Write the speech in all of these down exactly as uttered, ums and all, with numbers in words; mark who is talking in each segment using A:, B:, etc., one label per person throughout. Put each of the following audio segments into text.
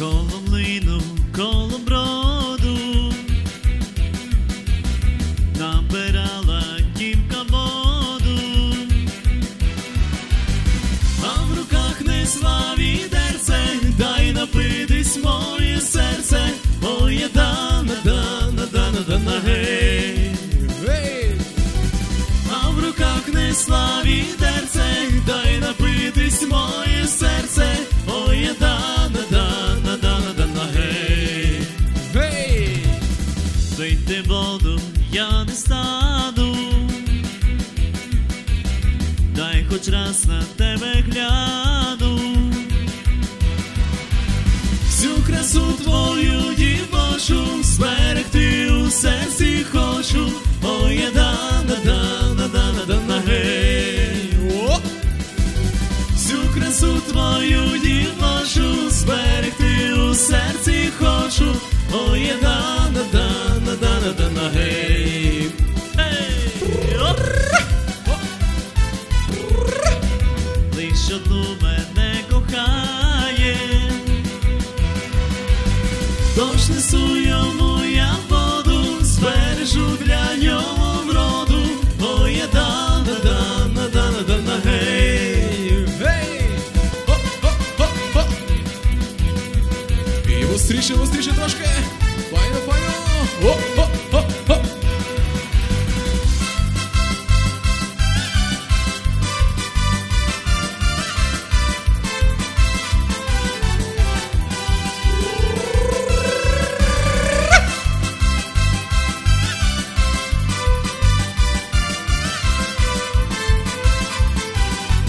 A: коло млину, коло броду набирала дівка воду, а в руках несла відерце, дай напитись моє серце, моє дана, дана, дана, дана, гей. А в руках несла відерце, дай напитись моє серце, моє дана, дана, дана, дана, гей. Гей! Пийте воду, я не стану, дай хоч раз на тебе гляну, всю красу твою дівочу зберегти у серці хочу, моє дана, дана, дана, дана, гей. Всю красу твою дівочу зберегти у серці хочу, моє дана, дана, дана, дана, гей. Лиш одну мене кохає, тож несу йому я воду, збережу для нього вроду, моє дана, дана, дана, дана, гей. Гей! Хоп-хоп-хоп-хоп! І вустріше, вустріше трошки! Файно, файно! Хоп-хоп-хоп-хоп!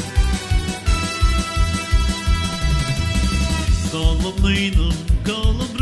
A: Коло млину, коло